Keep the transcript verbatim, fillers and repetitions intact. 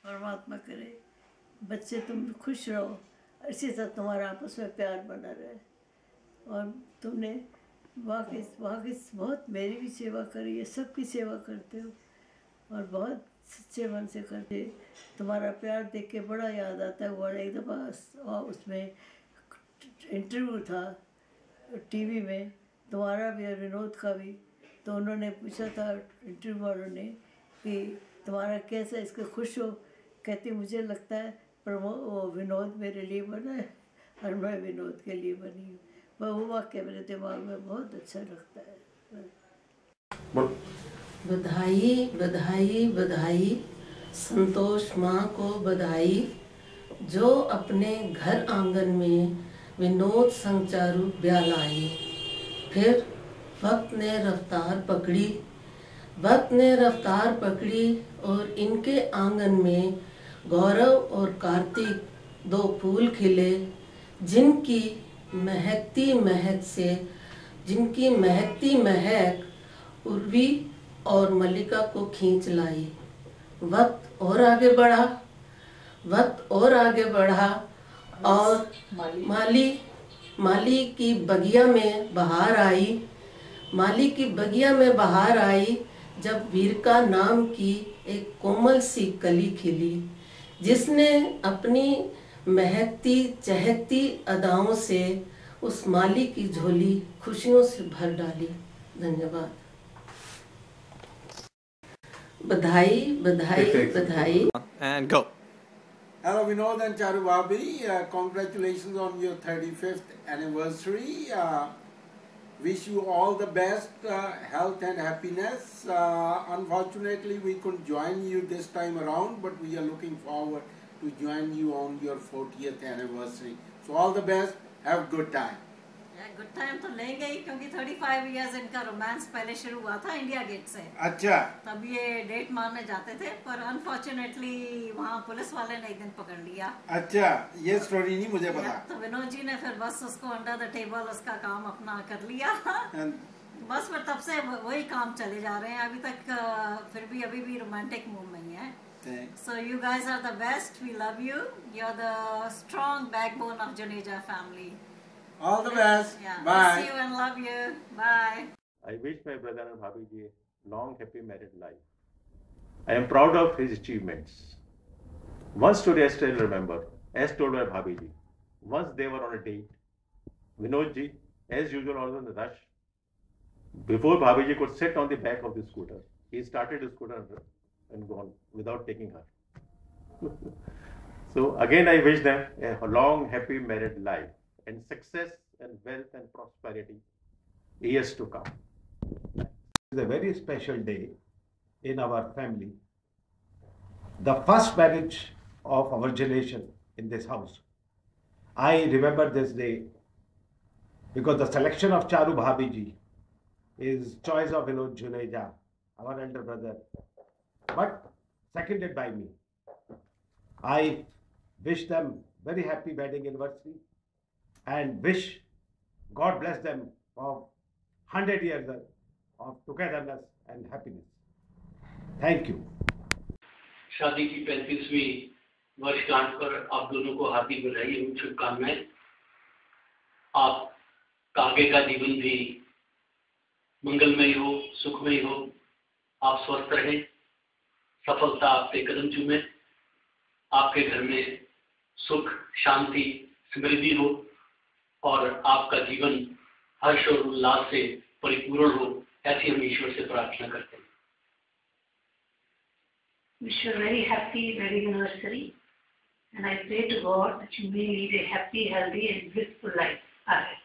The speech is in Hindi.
परमात्मा करे बच्चे तुम खुश रहो, इसी तरह तुम्हारा आपस में प्यार बना रहे। और तुमने वाकई वाकई बहुत मेरी भी सेवा करी है, सबकी सेवा करते हो और बहुत सच्चे मन से करते। तुम्हारा प्यार देख के बड़ा याद आता है। वो एक दफ़ा उसमें इंटरव्यू था टीवी में, तुम्हारा भी और विनोद का भी, तो उन्होंने पूछा था इंटरव्यू वालों ने कि तुम्हारा कैसा, इसके खुश हो? कहती मुझे लगता है प्रमो वो विनोद मेरे लिए बना है और मैं विनोद के लिए बनी हूँ। वह वो वाक्य मेरे दिमाग में बहुत अच्छा लगता है। बधाई बधाई बधाई, संतोष माँ को बधाई, जो अपने घर आंगन में विनोद संग चारू ब्याह लाई। फिर वक्त ने रफ्तार पकड़ी, वक्त ने रफ्तार पकड़ी और इनके आंगन में गौरव और कार्तिक दो फूल खिले, जिनकी महकती महक से जिनकी महकती महक उर्वी और मल्लिका को खींच लाई। वक्त और आगे बढ़ा, वक्त और आगे बढ़ा और माली माली की बगिया में बहार आई। माली की बगिया में बहार आई जब वीरका नाम की एक कोमल सी कली खिली, जिसने अपनी महकती चहकती अदाओं से उस माली की झोली खुशियों से भर डाली। धन्यवाद। बधाई बधाई बधाई। And go. Hello Vinod and Charu Bhabi, uh, congratulations on your thirty-fifth anniversary. Uh, wish you all the best, uh, health and happiness. Uh, unfortunately we couldn't join you this time around, but we are looking forward to join you on your fortieth anniversary. So all the best, have a good time. Good time तो लेंगे ही, क्योंकि पैंतीस इयर्स इनका रोमांस पहले शुरू हुआ था इंडिया गेट से। अच्छा। तब ये डेट मारने जाते थे, पर अनफॉर्चुनेटली वहाँ पुलिस वाले ने एक दिन पकड़ लिया। अच्छा, ये स्टोरी नहीं मुझे पता। तो विनोद जी ने फिर बस उसको अंडर द टेबल उसका काम अपना कर लिया। बस फिर तब से वही काम चले जा रहे हैं अभी तक। फिर भी अभी भी रोमांटिक मूव में है। So you guys are the best. We love you. You're the strong backbone of Juneja family. All the best. Yeah. Bye. Miss you and love you. Bye. I wish my brother and Bhabhi ji long, happy married life. I am proud of his achievements. One story I still remember, as told by Bhabhi ji. Once they were on a date. Vinod ji, as usual, was in the rush. Before Bhabhi ji could sit on the back of the scooter, he started the scooter and gone without taking her. So again, I wish them a long, happy married life and success and wealth and prosperity years to come. It's a very special day in our family. The first marriage of our generation in this house. I remember this day because the selection of Charu Bhabi ji is choice of Vinod Juneja, our elder brother, but seconded by me. I wish them very happy wedding anniversary and wish God bless them for one hundred years of togetherness and happiness. Thank you. शादी की पैंतीसवीं वर्षगांठ पर आप दोनों को हार्दिक बधाई एवं शुभकामनाएं। आपका आगे का जीवन भी मंगलमय हो, सुखमय हो, आप स्वस्थ रहें, सफलता आपके कदम चूमे, आपके घर में सुख, शांति, समृद्धि हो और आपका जीवन हर्ष और उल्लास से परिपूर्ण हो, ऐसी हम ईश्वर से प्रार्थना करते हैं। Wish you a very happy wedding anniversary, and I pray to God that you may lead a happy, healthy, and blissful life ahead.